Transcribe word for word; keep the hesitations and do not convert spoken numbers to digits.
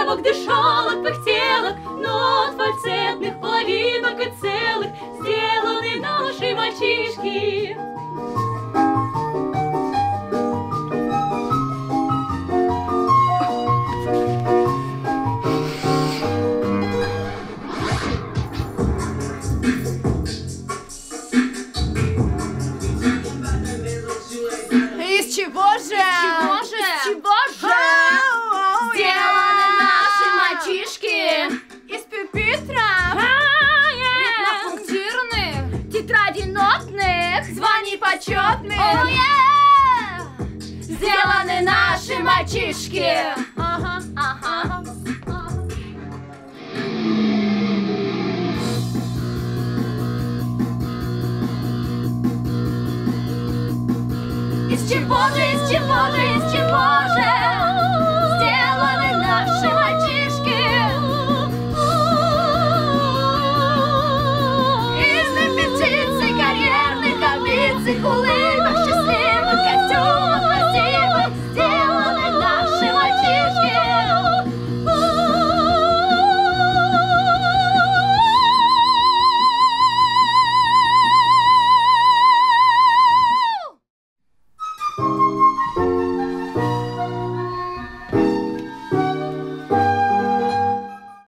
девок, дышалок, пыхтелок, но от фальцетных половинок и целых сделаны наши мальчишки. Из чего же? Чего же? Из чего же? Сделаны наши мальчишки. Из пюпитров, редно-пунктирных, Тетради нотных, званий почетных. oh, yeah! Сделаны наши мальчишки. Ага, Ага. Из чего же, из чего же, из чего же?